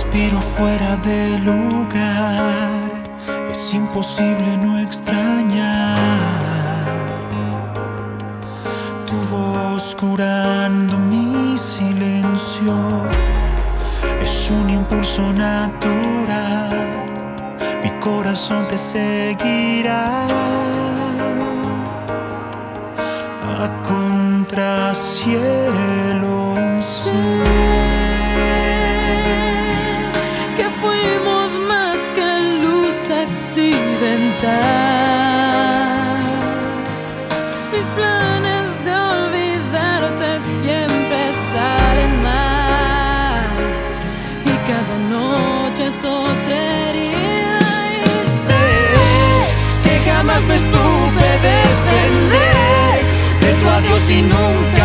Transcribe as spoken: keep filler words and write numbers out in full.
respiro fuera de lugar, es imposible no extrañar tu voz curando mi silencio. Es un impulso natural, mi corazón te seguirá a contracielo. Sé que fuimos más que luz accidental. Mis planes de olvidarte siempre salen mal, y cada noche es otra herida. Y sé que jamás me supe defender de tu adiós y nunca